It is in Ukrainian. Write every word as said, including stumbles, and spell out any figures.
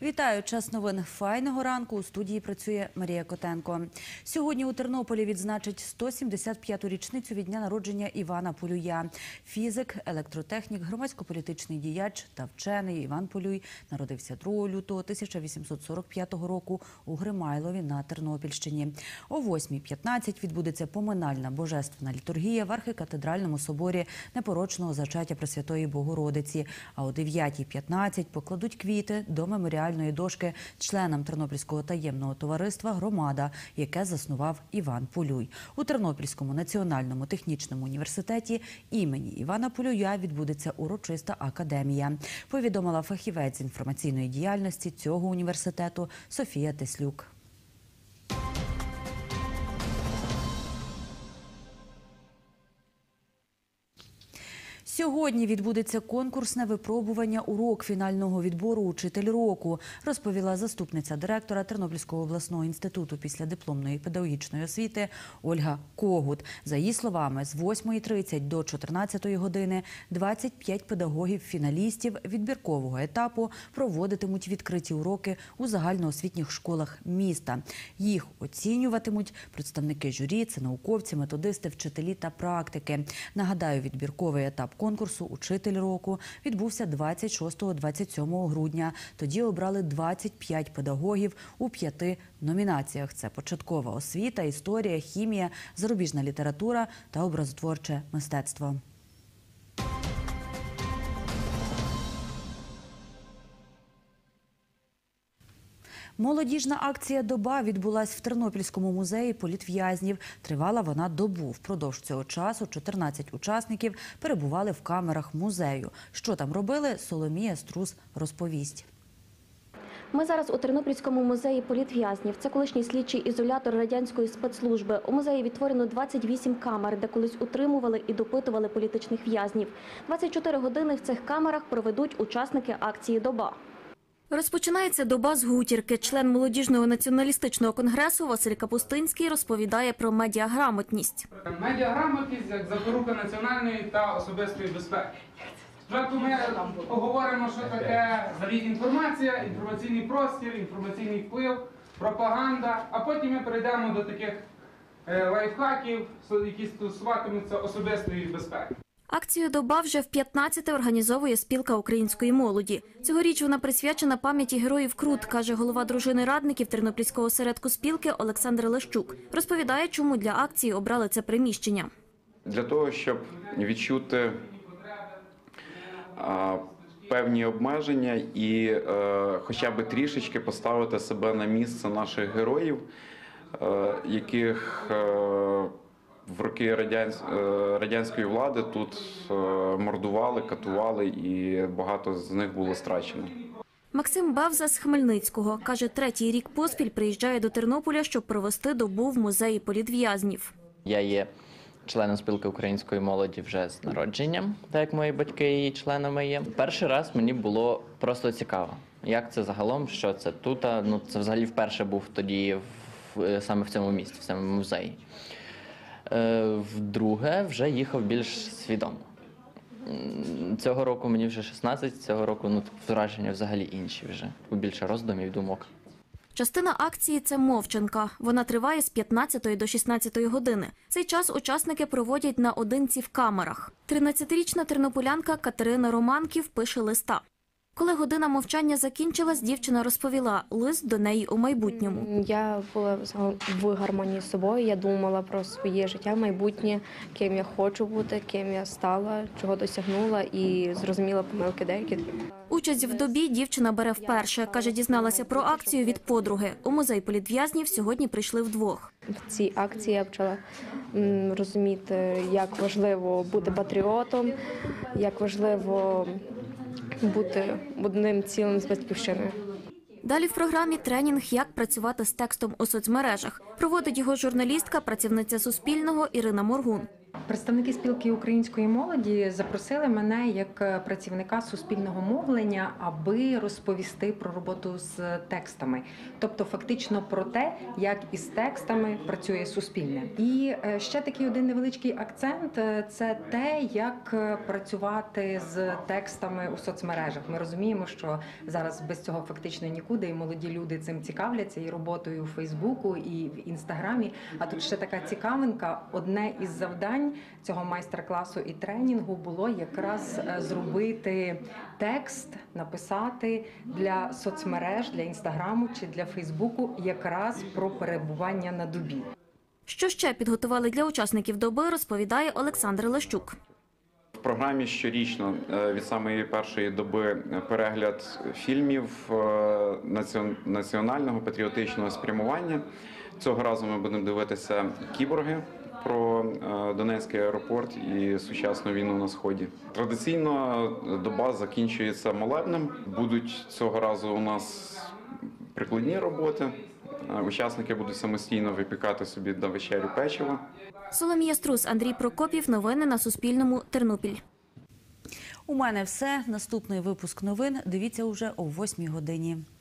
Вітаю! Час новин файного ранку. У студії працює Марія Котенко. Сьогодні у Тернополі відзначать сто сімдесят п'яту річницю від дня народження Івана Полюя. Фізик, електротехнік, громадсько-політичний діяч та вчений Іван Полюй народився другого лютого тисяча вісімсот сорок п'ятого року у Гримайлові на Тернопільщині. О восьмій п'ятнадцять відбудеться поминальна божественна літургія в архікатедральному соборі Непорочного зачаття Пресвятої Богородиці, а о дев'ятій п'ятнадцять покладуть квіти до меморіальної дошки членам Тернопільського таємного товариства «Громада», яке заснував Іван Полюй. У Тернопільському національному технічному університеті імені Івана Полюя відбудеться урочиста академія, повідомила фахівець з інформаційної діяльності цього університету Софія Теслюк. Сьогодні відбудеться конкурсне випробування «Урок фінального відбору «Учитель року», розповіла заступниця директора Тернопільського обласного інституту післядипломної педагогічної освіти Ольга Когут. За її словами, з восьмої тридцять до чотирнадцятої години двадцять п'ять педагогів-фіналістів відбіркового етапу проводитимуть відкриті уроки у загальноосвітніх школах міста. Їх оцінюватимуть представники журі, це науковці, методисти, вчителі та практики. Нагадаю, відбірковий етап конкурсу «Учитель року» відбувся двадцять шостого - двадцять сьомого грудня. Тоді обрали двадцять п'ять педагогів у п'яти номінаціях. Це початкова освіта, історія, хімія, зарубіжна література та образотворче мистецтво. Молодіжна акція «Доба» відбулась в Тернопільському музеї політв'язнів. Тривала вона добу. Впродовж цього часу чотирнадцять учасників перебували в камерах музею. Що там робили, Соломія Струс розповість. Ми зараз у Тернопільському музеї політв'язнів. Це колишній слідчий ізолятор радянської спецслужби. У музеї відтворено двадцять вісім камер, де колись утримували і допитували політичних в'язнів. двадцять чотири години в цих камерах проведуть учасники акції «Доба». Розпочинається доба з гутірки. Член молодіжного націоналістичного конгресу Василь Капустинський розповідає про медіаграмотність. Медіаграмотність як запорука національної та особистої безпеки. Спочатку ми поговоримо, що таке взагалі інформація, інформаційний простір, інформаційний вплив, пропаганда, а потім ми перейдемо до таких лайфхаків, які стосуватимуться особистої безпеки. Акцію «Доба» вже в п'ятнадцяте організовує спілка української молоді. Цьогоріч вона присвячена пам'яті героїв Крут, каже голова дружини радників Тернопільського осередку спілки Олександр Лещук. Розповідає, чому для акції обрали це приміщення. Для того, щоб відчути а, певні обмеження і а, хоча б трішечки поставити себе на місце наших героїв, а, яких а, в роки радянської влади тут мордували, катували і багато з них було страчено. Максим Бавза з Хмельницького. Каже, третій рік поспіль приїжджає до Тернополя, щоб провести добу в музеї політв'язнів. Я є членом спілки української молоді вже з народження, так як мої батьки її членами є. Перший раз мені було просто цікаво, як це загалом, що це тут. Ну, це взагалі вперше був тоді в, саме в цьому місці, в цьому музеї. Вдруге, вже їхав більш свідомо. Цього року мені вже шістнадцять, цього року ну, враження взагалі інші вже, більше роздумів, думок. Частина акції – це мовчанка. Вона триває з п'ятнадцятої до шістнадцятої години. Цей час учасники проводять наодинці в камерах. тринадцятирічна тернополянка Катерина Романків пише листа. Коли година мовчання закінчилась, дівчина розповіла лист до неї у майбутньому. Я була в гармонії з собою, я думала про своє життя, майбутнє, ким я хочу бути, ким я стала, чого досягнула і зрозуміла помилки деякі. Участь в добі дівчина бере вперше. Каже, дізналася про акцію від подруги. У музей політв'язнів сьогодні прийшли вдвох. В цій акції я почала розуміти, як важливо бути патріотом, як важливо бути одним цілим з батьківщиною. Далі в програмі тренінг «Як працювати з текстом у соцмережах». Проводить його журналістка, працівниця Суспільного Ірина Моргун. Представники спілки української молоді запросили мене як працівника суспільного мовлення, аби розповісти про роботу з текстами, тобто фактично про те, як із текстами працює Суспільне. І ще такий один невеличкий акцент – це те, як працювати з текстами у соцмережах. Ми розуміємо, що зараз без цього фактично нікуди, і молоді люди цим цікавляться, і роботою у Фейсбуку, і в Інстаграмі. А тут ще така цікавинка. Одне із завдань цього майстер-класу і тренінгу було якраз зробити текст, написати для соцмереж, для Інстаграму чи для Фейсбуку якраз про перебування на добі. Що ще підготували для учасників доби, розповідає Олександр Лещук. В програмі щорічно від самої першої доби перегляд фільмів національного патріотичного спрямування. Цього разу ми будемо дивитися «Кіборги» про Донецький аеропорт і сучасну війну на Сході. Традиційно доба закінчується молебнем. Будуть цього разу у нас прикладні роботи. Учасники будуть самостійно випікати собі на вечерю печиво. Соломія Струс, Андрій Прокопів. Новини на Суспільному. Тернопіль. У мене все. Наступний випуск новин дивіться уже о восьмій годині.